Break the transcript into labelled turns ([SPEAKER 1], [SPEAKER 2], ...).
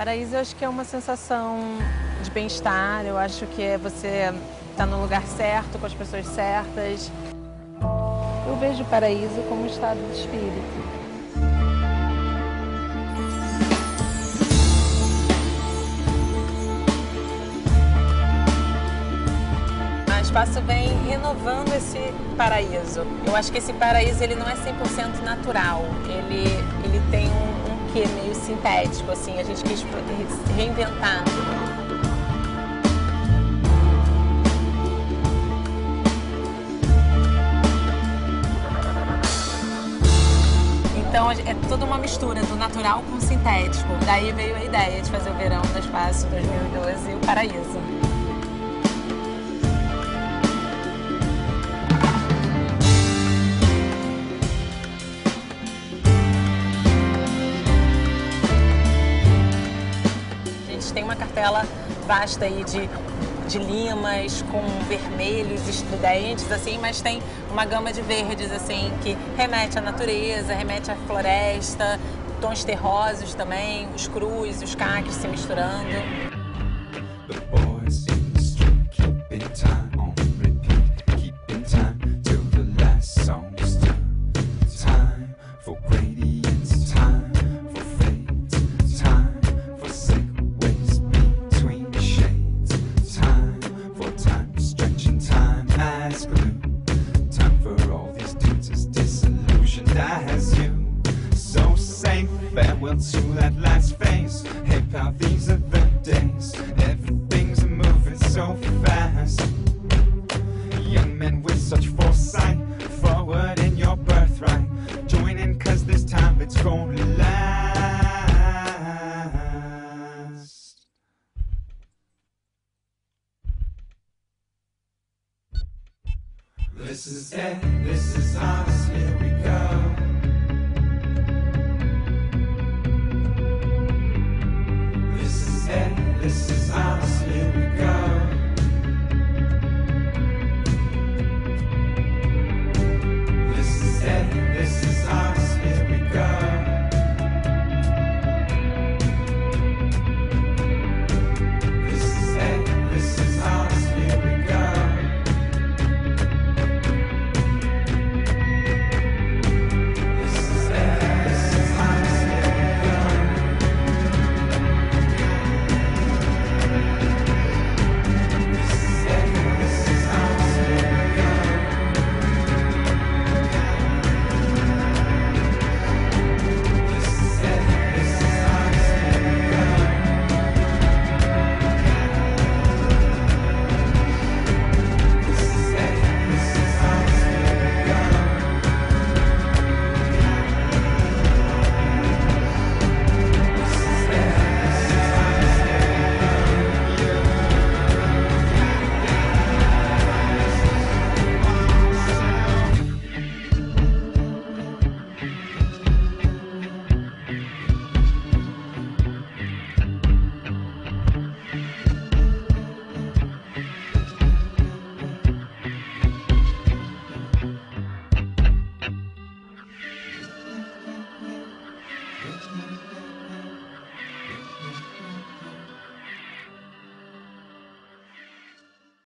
[SPEAKER 1] Paraíso eu acho que é uma sensação de bem-estar, eu acho que é você estar no lugar certo, com as pessoas certas. Eu vejo o paraíso como um estado de espírito. O Espaço vem renovando esse paraíso. Eu acho que esse paraíso ele não é 100% natural, ele tem um quê meio sintético, assim, a gente quis reinventar. Então é toda uma mistura do natural com o sintético. Daí veio a ideia de fazer o verão do Espaço 2012 e o paraíso. Tem uma cartela vasta aí de limas com vermelhos estridentes, assim, mas tem uma gama de verdes, assim, que remete à natureza, remete à floresta, tons terrosos também, os crus e os caques se misturando.
[SPEAKER 2] Farewell to that last phase. Hey pal, these are the days. Everything's moving so fast. Young men with such foresight, forward in your birthright. Join in cause this time it's gonna last. This is it, this is us, here we go.